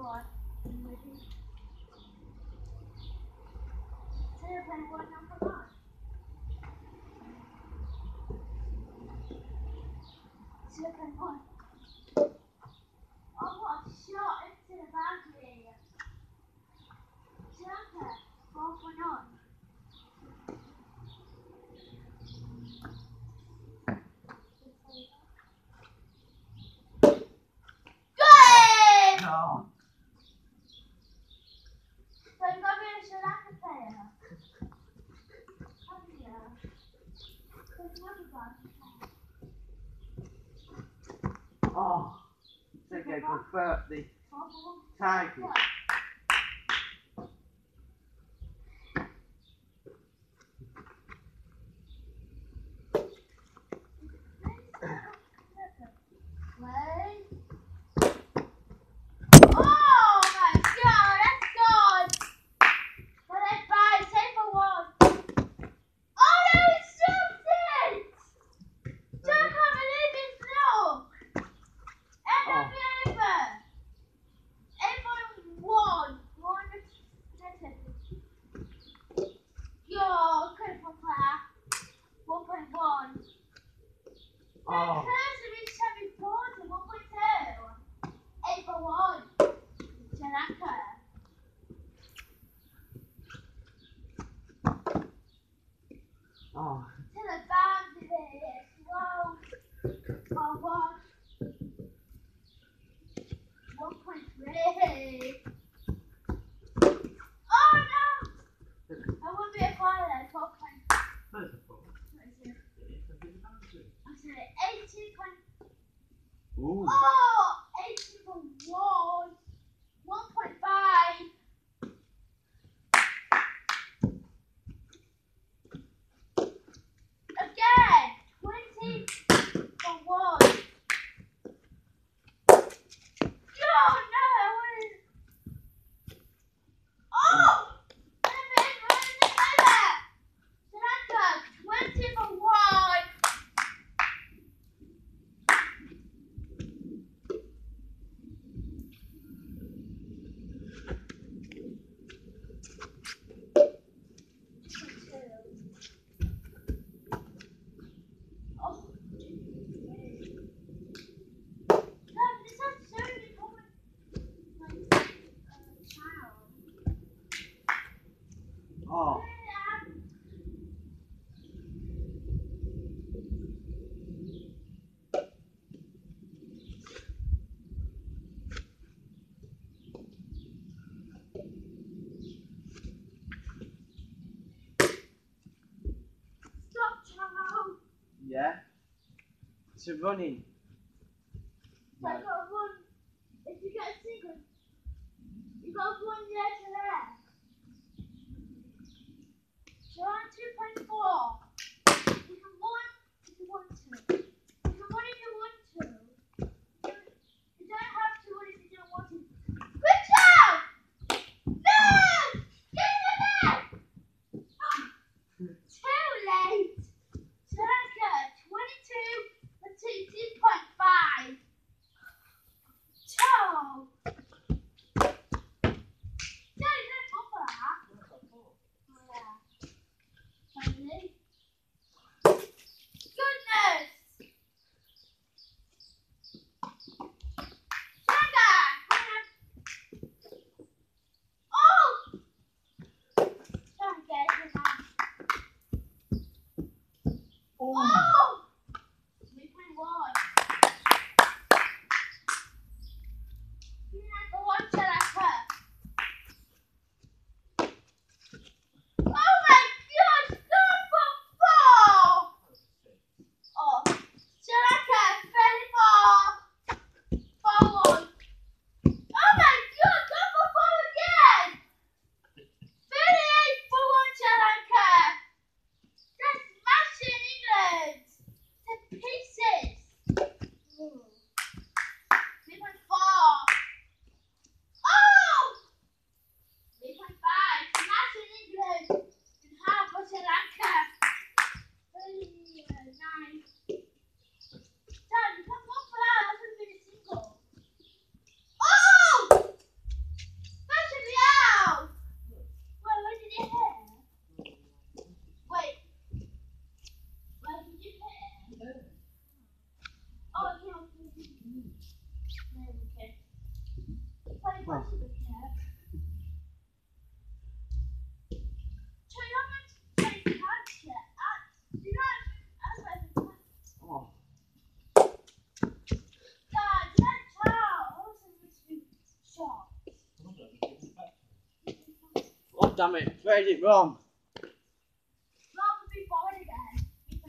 Oh, they go for the target. Ooh. Oh, 18 for 1.5. Again, 20 for 1. Oh no! Oh! 20 for 1. Oh. Stop, Charles. Yeah. It's a running. So I got one. If you get a secret, you got one there to there. So I'm 2.4. You can one if you want to. You can one if you want to. You don't have to one if you don't want to. Good job! No! Get in there! Too late. So that's good. 22 for 2.5. Ciao! Goodness! Oh! Oh! 3.1. Go on, Chalaka. Oh my gosh, good for 4! Oh, Chalaka, 34 for 1. Oh my god, go for 4 again! 38 for 1, Chalaka. That's smashing England. damn it, played it wrong. Rather be bored again.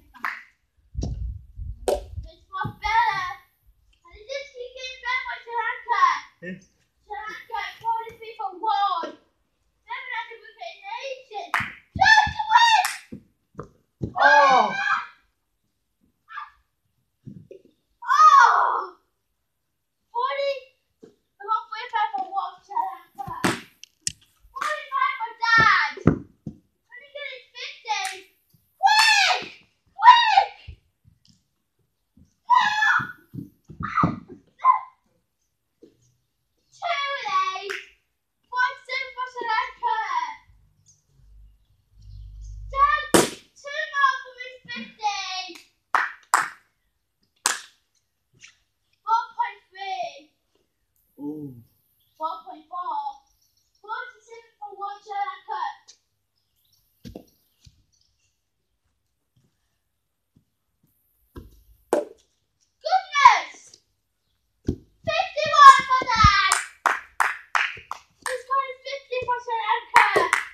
It's not better. And it just keep getting back by Sri Lanka. Sri Lanka, 43 for 1. Never had to move it in ages. Try to win! Oh! Oh! 40. I'm on 45 for 1, Sri Lanka. 45 for Dad. When he get his 50. Quick! Quick! Charley! 1-7 for Sri Lanka. Dad, 2 more for his 50. 4.3. Ooh. 4.4. 47 for 1 Sri Lanka. Goodness! 51 for Dad. He scored 50 for Sri Lanka.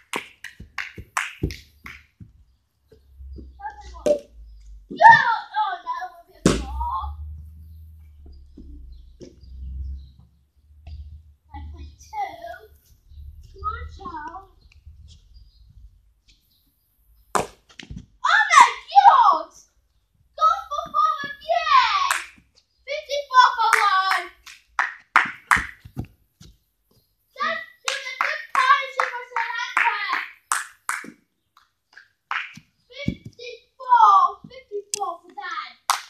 No! Oh no, we'll be a 4. 9.2. Come on, Charles. Oh my God! Go for 4 again! 54 for 1. That's doing a good partnership for Sri Lanka. 54 for Dad.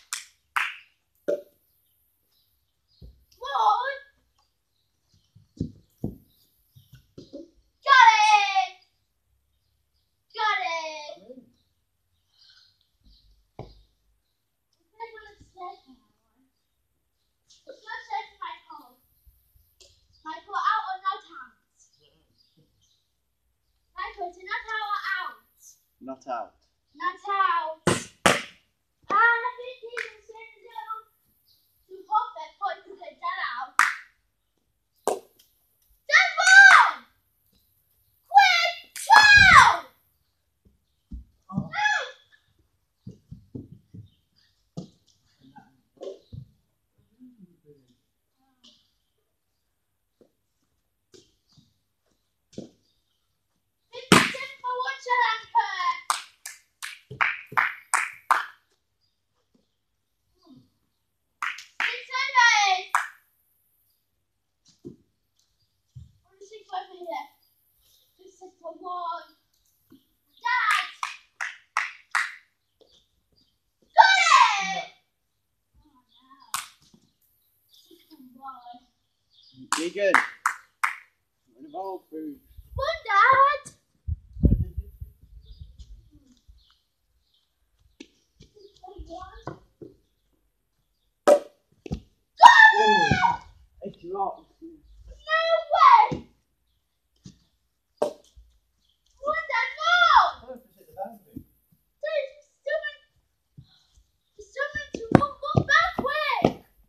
One. Got it! Got it! Michael, out or not out? Michael, is it not out or out? Not out. Not out. I think he was saying no to hope that point to get that out. That's wrong! Quick! Chill! Oh. No! For 1 Sri Lanka. Six service. What is 6 over here? 6 for 1. Dad. Got it! Oh no. 6 for 1. Keigan. What about food? 1, Dad. 6 for 1. Got it! It's dropped. No way! 1, Dad, no! Dad, you're still meant to move back quick!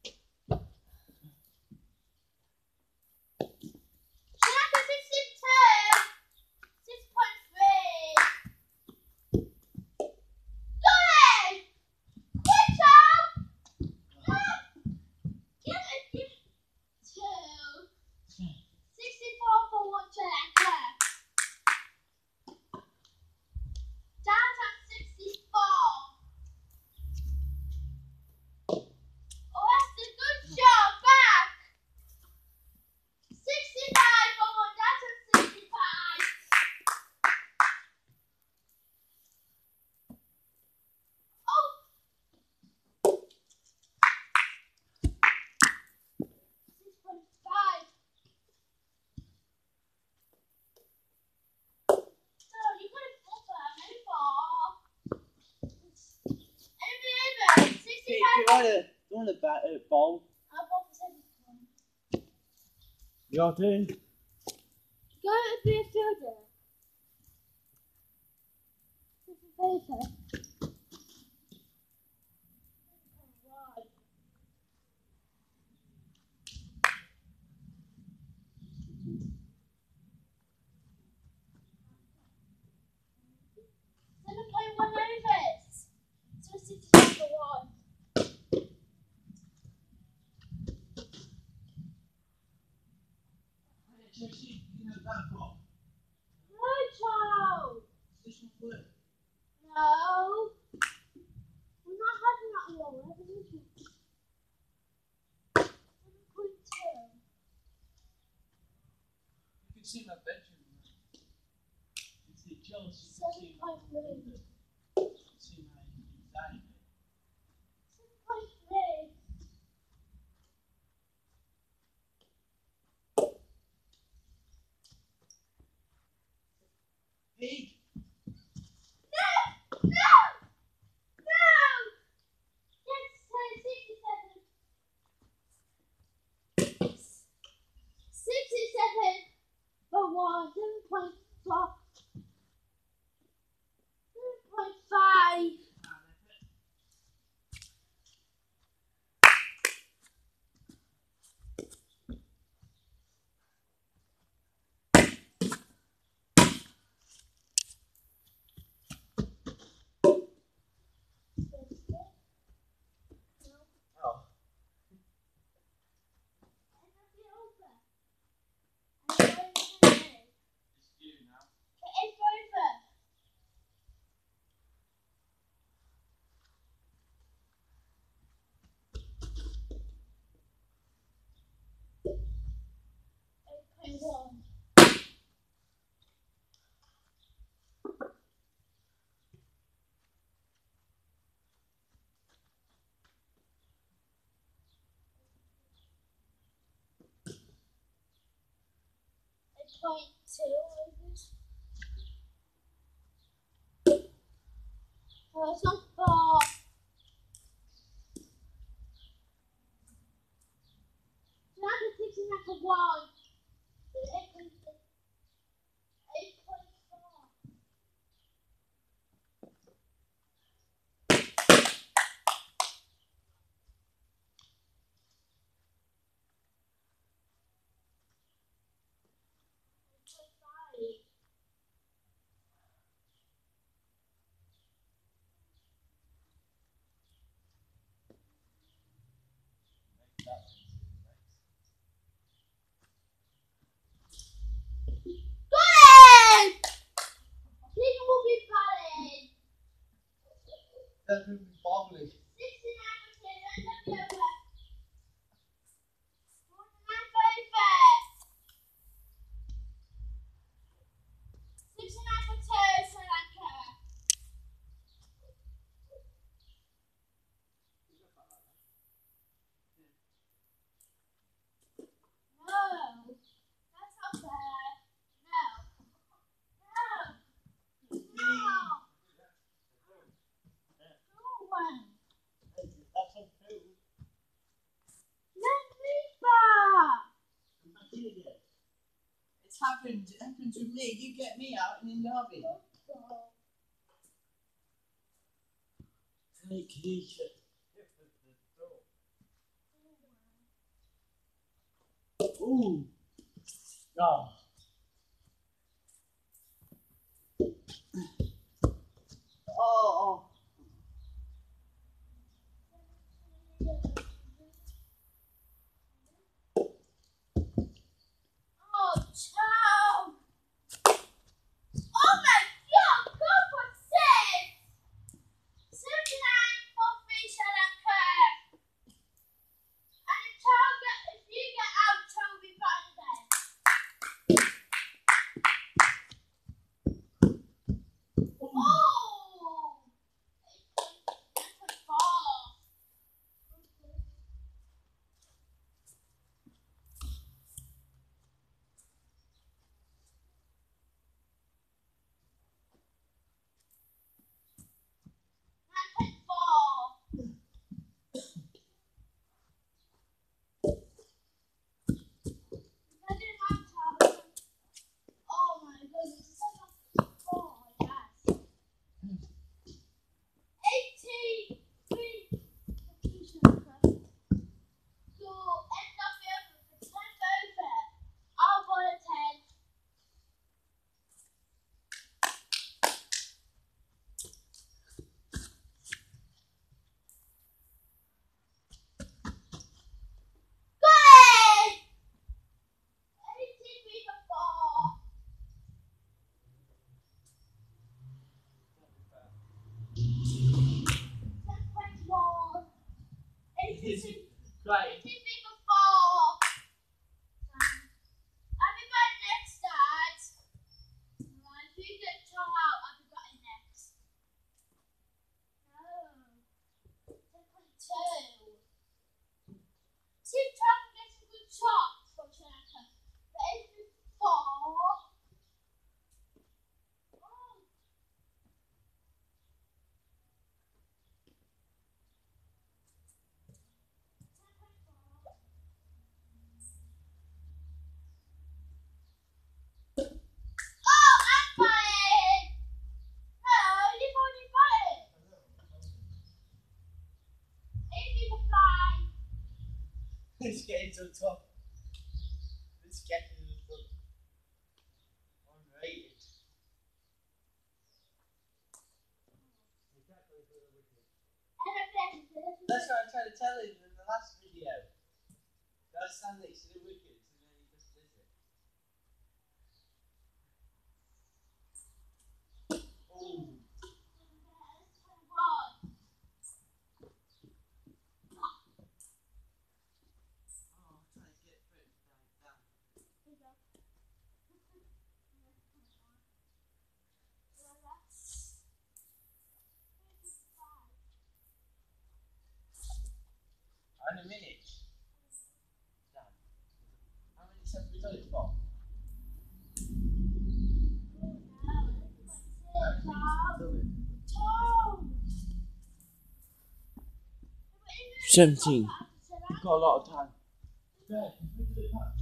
Sri Lanka 62. 6.3. Got it! Quick, Tom! No! Give it, give it. 2. 64 for 1 Sri Lanka. Dad's at 64. Oh, that's a good shot back. 65 for 1. Dad's at 65. Oh. 6.5. No, you got it over. Maybe 4. Over. 65. Do you want a bowl? I'll go for 7. Your turn. Go to be a fielder. Paper. Right. see my bedroom. You see Chelsea. You can see my 7.3. window. You can see my inside. 7.3. Pig. No! No! No! Yes, 67. 67 for 1, 7.4. 7.5. Oh. It's you now. It's over. Okay, 1. Point 2. Oh, it's not 4. Now the 6 is like a 1. 8.4. Keigan will be batting. That would be bobbly. 69 for 10. That's over. 49 for over. 69 for 2. Sri Lanka. No. That's not fair. No. No. No. No one. That's on two. Let me back. I'm not here yet. It's happened. It happens with me. You get me out and in Derby. Take Keisha. Ooh. Oh. Oh. Oh, child. Oh my God, go for 6. 79 for 3 Sri Lanka. And if you get out, child will be back again. Oh! 8.4. Oh my goodness, it's like a 4, yes. 83 to end of year for 10 over. I'll go to 10. Good! 83 for 4. 10.1. 83 Right. for 4. I'll be back next time. It's getting so tough. It's getting so tough. Unrated. That's what I tried to tell you in the last video. Gotta stand next to the wickets and then you just visit. Oh. In a minute. Damn. How many have we done it for? No. 17. We've got a lot of time. Yeah, we do it back.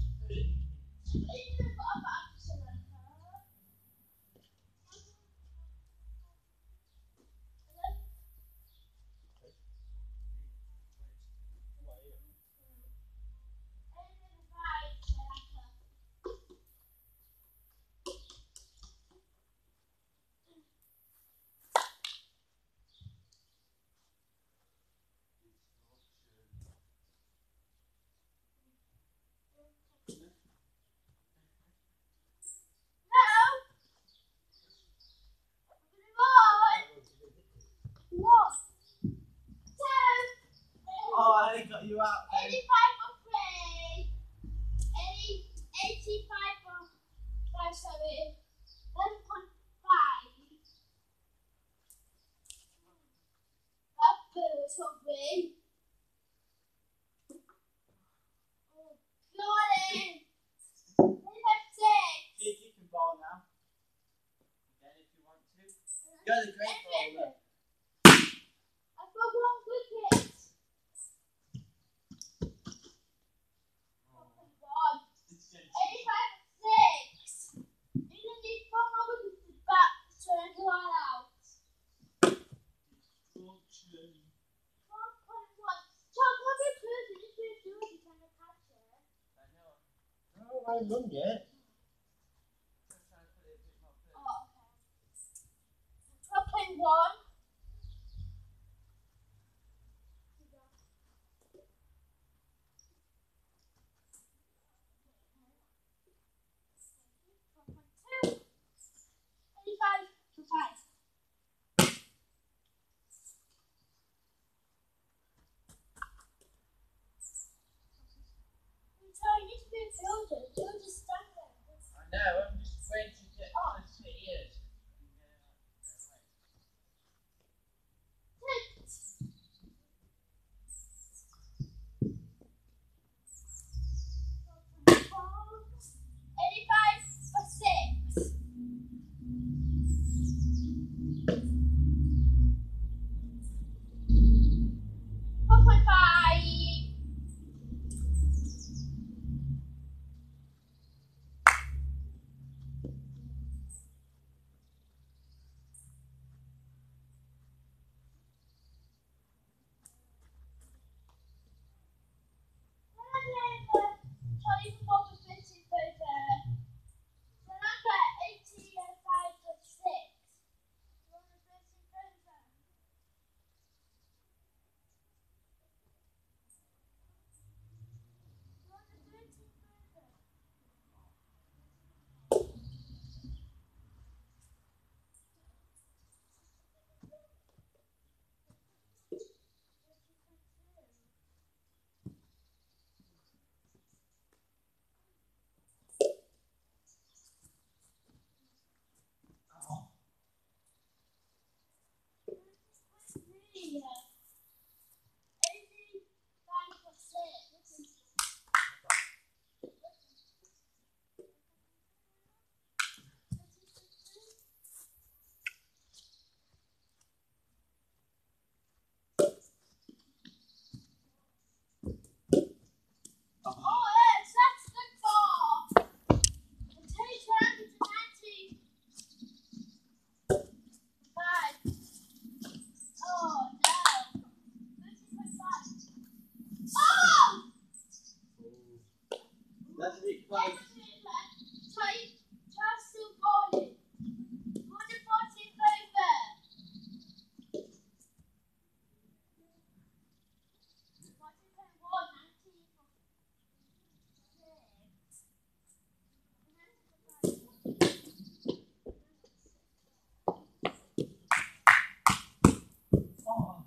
Oh, I ain't got you out. 85 for 3. 85 for 5, sorry. 11.5. That's good, sorry. Oh, got it. 85 You can ball now. Again, if you want to. You're the great bowler. I've got 1 wicket. I haven't done yet. Oh, okay. 12.1. I know, I'm just waiting to get on his ears. Right. Oh,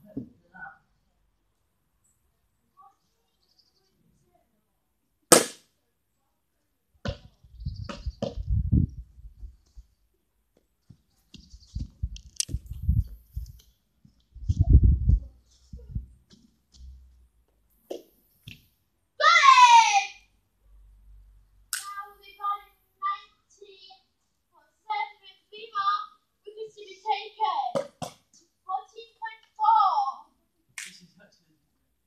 this is actually.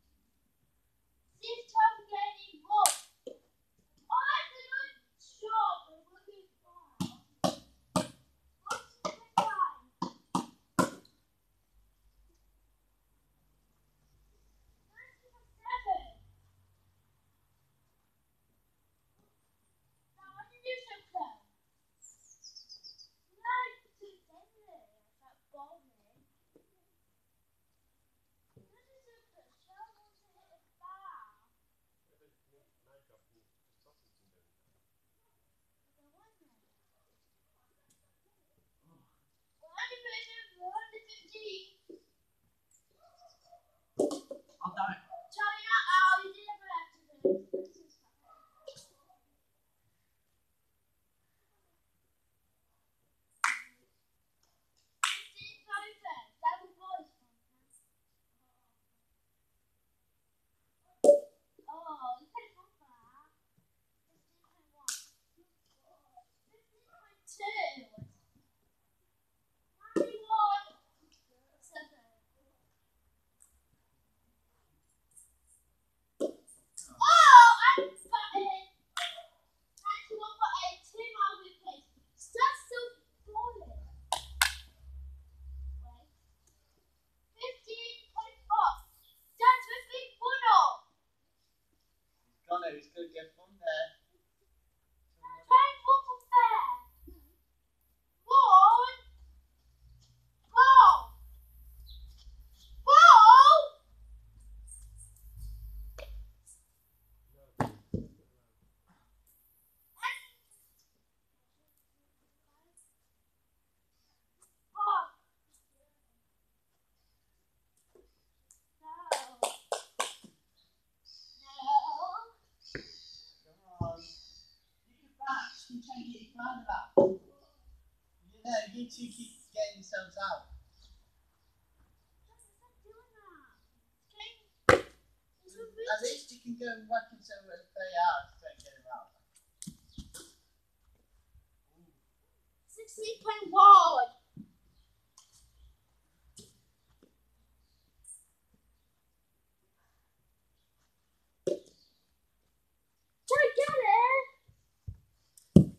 I'll die. Gonna, it's gonna get from there. Come on. You can back. You try and get your ground back. You know, you two keep getting yourselves out. At least you can go and work until it's very hard to try and get him out. 16.1. Try to get it.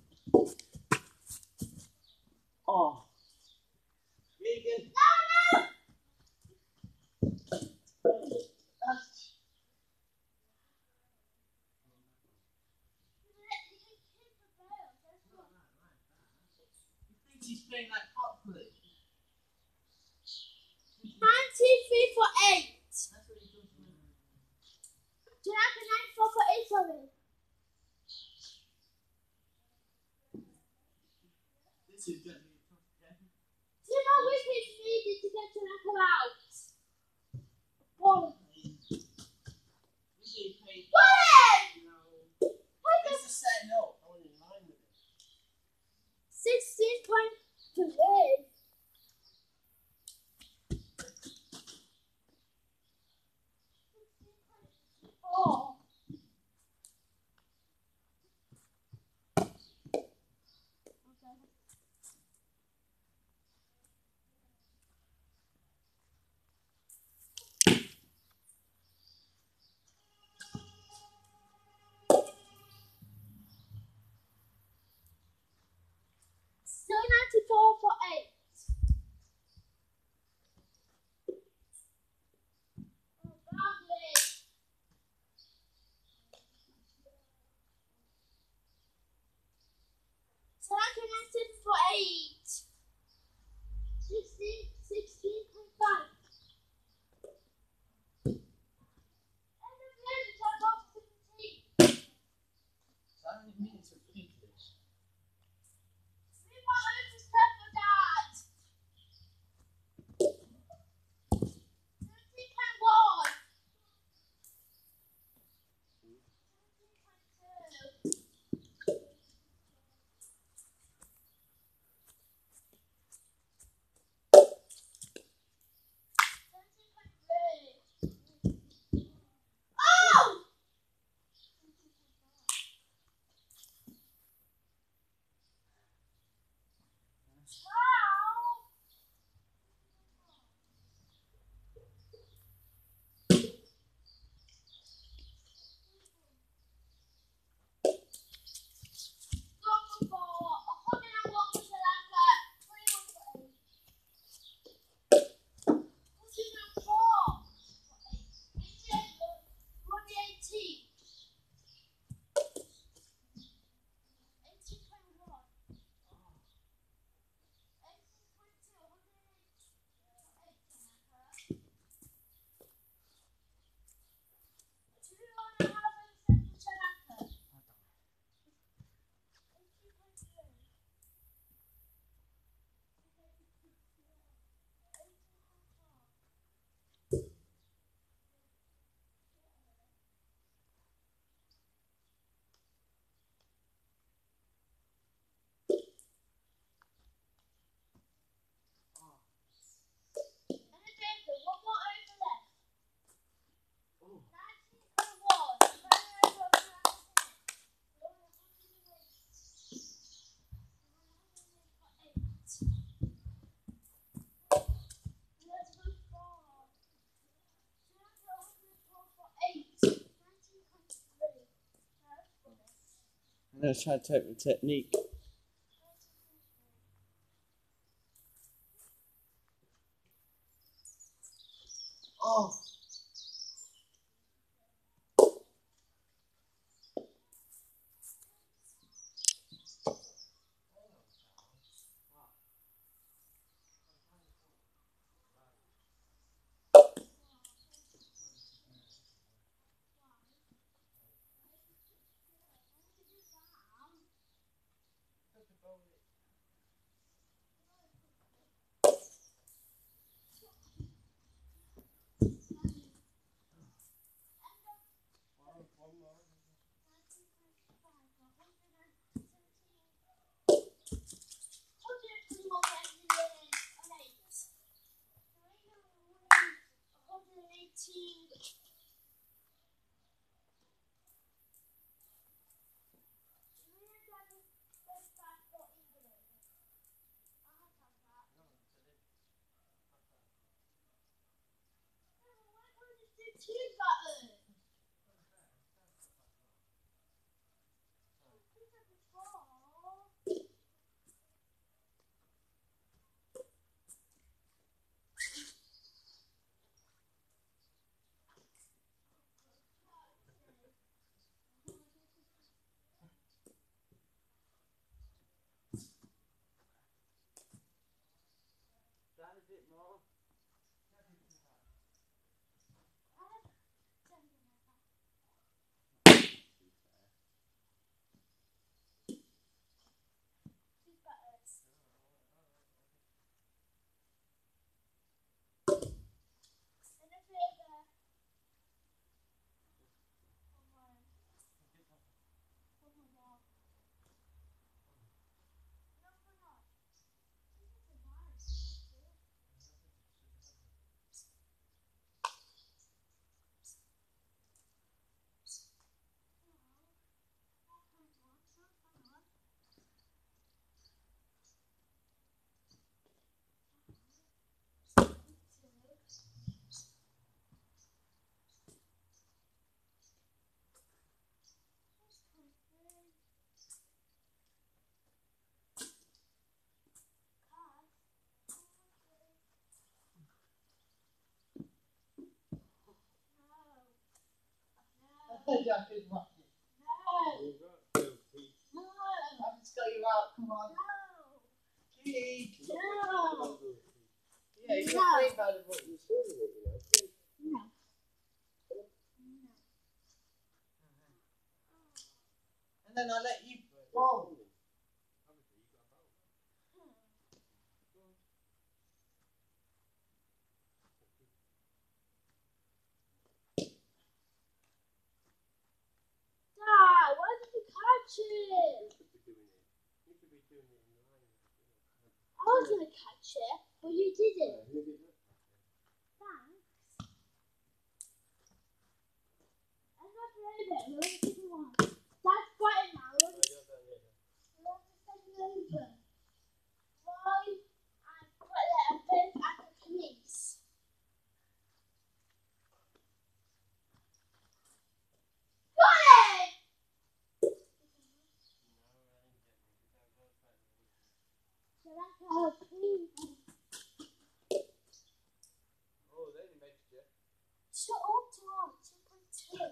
Oh. Keigan. No. That's. He thinks he's playing like properly. 93 for 8. That's what he does. Do you have the 94 for 8 already? This is gonna be a tough game. 2 more wickets needed to get to knock her out. One. Usually playing. One! No. This is setting up. I want in line with it. 16.3. I'm going to try to take the technique. Oh. A bit more. Jack is lucky. No. I've just got you out, come on. No. Key. No. Yeah, you can play by the book. No. And then I'll let you bowl. Dad, why did you catch it? I was going to catch it, but you didn't. Thanks. I'm not ready. We're going to take one. That's fine now. We're going to take it over. Why? And put it a bit at the police. Got it! So that's our police. Oh, they mixed you. Shut up, Tom. 2.2.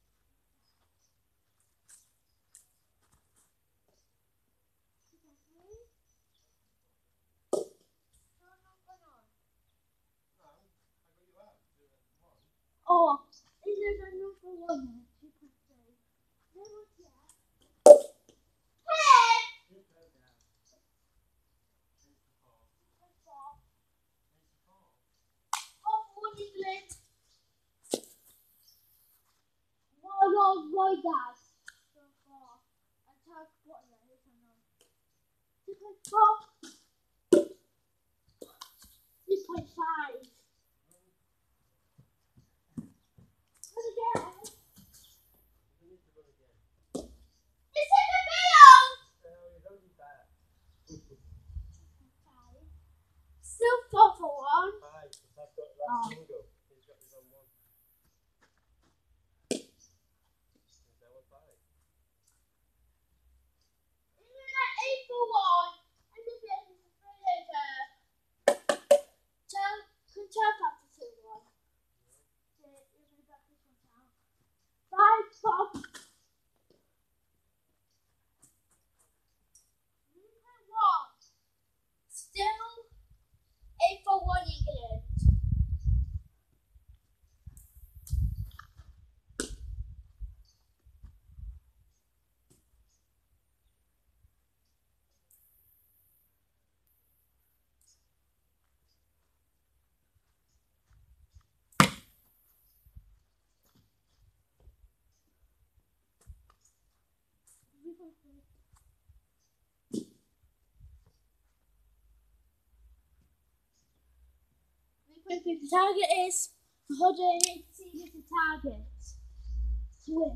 Oh, is there a number one there? 2.3. No, not yet. Hey! 2.4. Oh, what is it? Why that? So far. I type what there is or not. 2.4. 3.5. What again? It's in the video! Still 4 for 1. Oh. turn back to 2-1. So you're going to back this one down. 5-4. Still 8-1 England. The target is 180 is the target. Swim.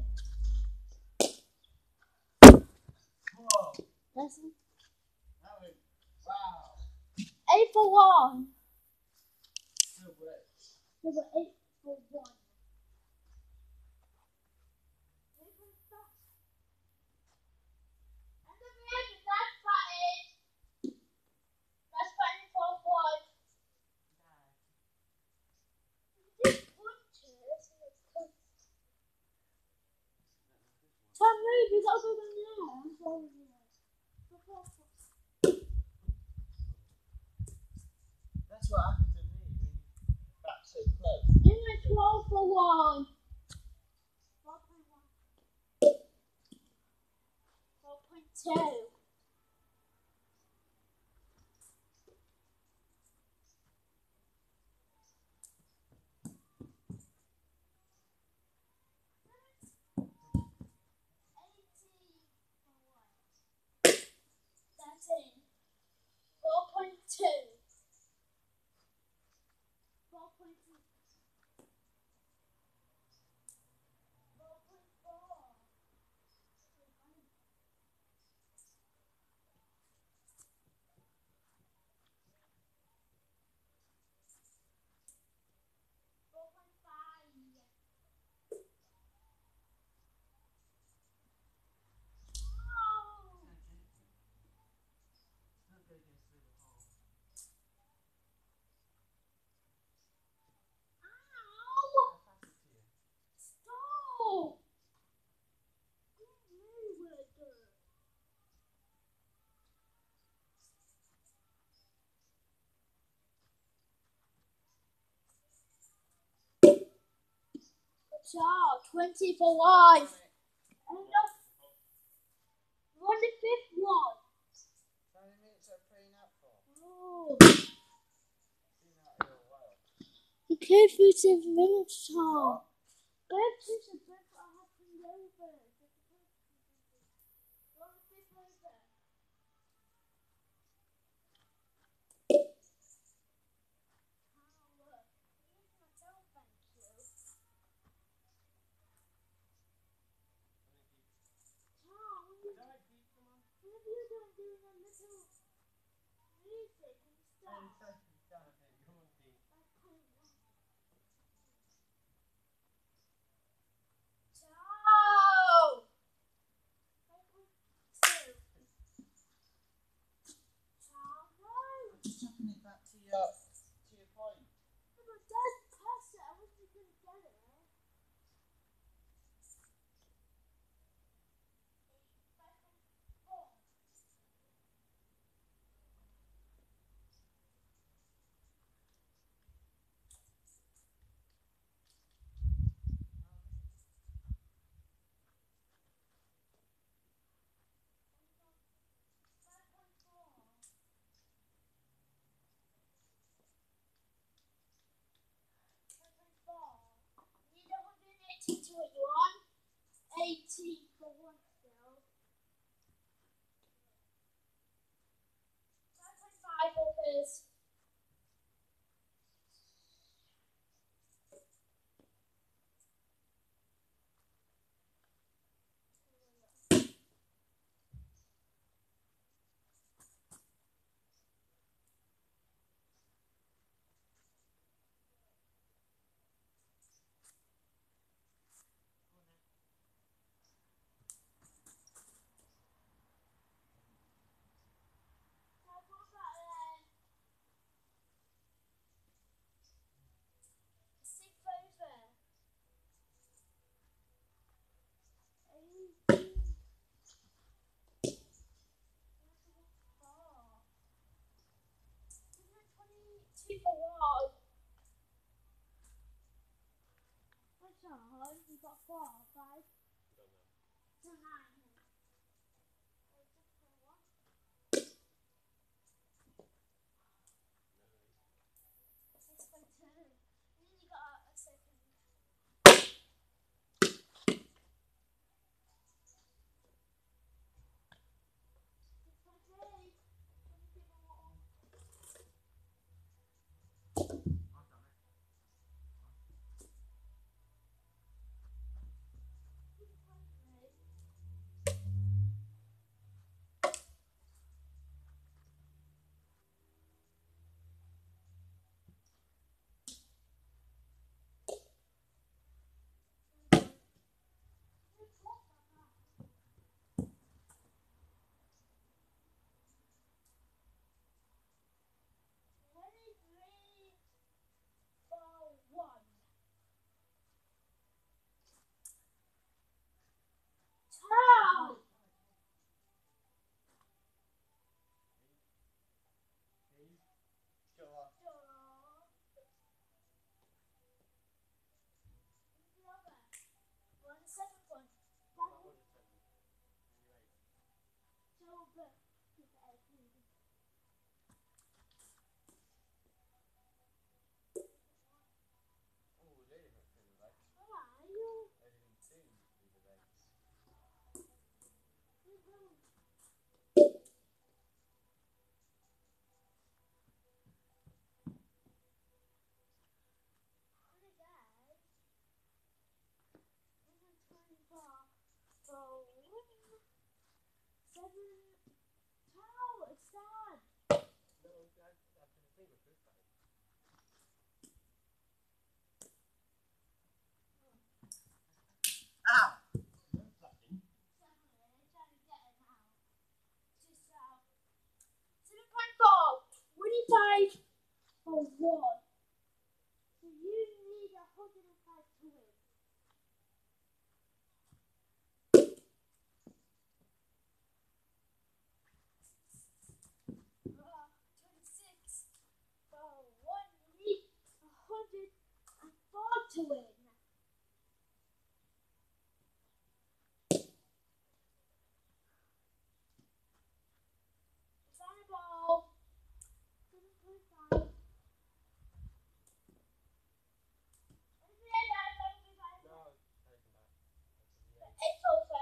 Whoa. That's it. That was, wow. 8-1. No way. There were 8-1. And the man, that's button. That's button 4-1. Tom, move, you gotta go down there. I'm sorry. That's what happened to me when you got so close. England 12-1. 4.2. That's it. 4.2. 4.2. 4.4. Stop. 20-1. And won the 5th one. How many minutes are playing up for? Oh. Seen that in a while. You came through to the village, Tom. Go to the bed that happened over. Just chucking it back to your point. To what you want? 18 for one still. 5.5 for this. hard. We've got 4 or 5. So 9. It's by 2. And then you got a second. It's by 3. It's done. Ow! For 1. So you need 105 to win. For 1, you need 104 to win. It's on the ball. 7.5. It's over.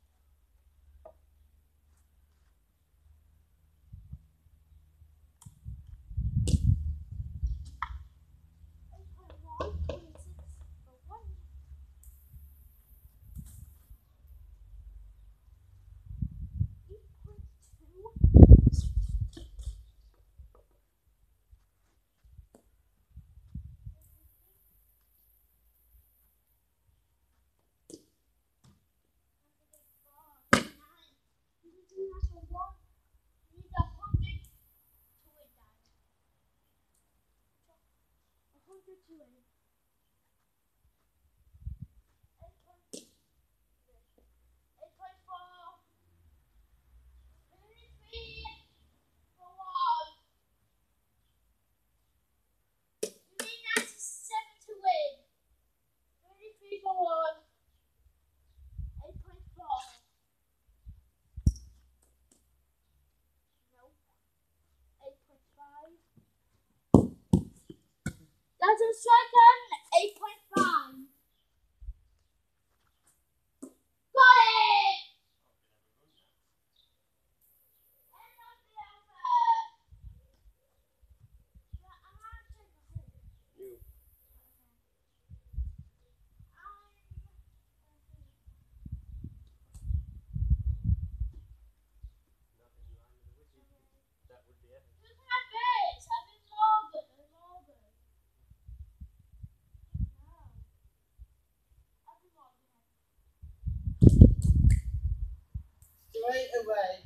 That's a second 8.5. Got it! And on the over. I'm going to take a hit. You. That would be it. Look at this. I'm in Morgan. I'm Morgan. No. I'm in Morgan. Straight away.